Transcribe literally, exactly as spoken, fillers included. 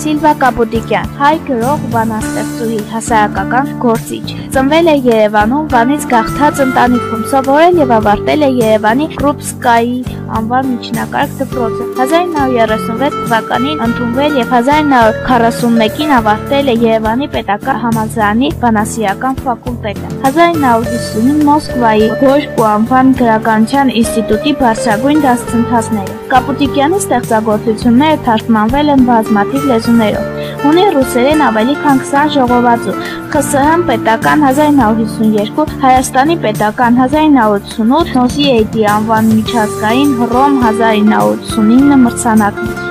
Սիլվա Կապուտիկյան, հայ գրող, բանաստեղծուհի, հասարակական գործիչ։ Ծնվել է Երևանում, Վանից գաղթած ընտանիքում, սովորել եւ ավարտել է Երևանի Կրուպսկայի անվան միջնակարգ դպրոցը։ հազար նույն հարյուր երեսունվեց թվականին ընդունվել եւ հազար նույն հարյուր քառասունմեկին ավարտել է Երևանի պետական համալսարանի բանասիրական ֆակուլտետը։ հազար նույն հարյուր հիսունին Մոսկվայի Գորկու անվան գրականության ինստիտուտի բարձրագույն դասընթացները։ Կապուտիկյանի ստեղծագործությունները թարգմանվել են բազմաթիվ լեզուներով։ Ունի ռուսերեն ավելի քան քսան ժողովածու, ԽՍՀՄ պետական հազար նույն հարյուր հիսունյոթ, Հայաստանի պետական հազար նույն հարյուր ութսունութ, Նոսիեդի անվան միջազգային Հռոմ հազար նույն հարյուր ութսունինը մրցանակներ։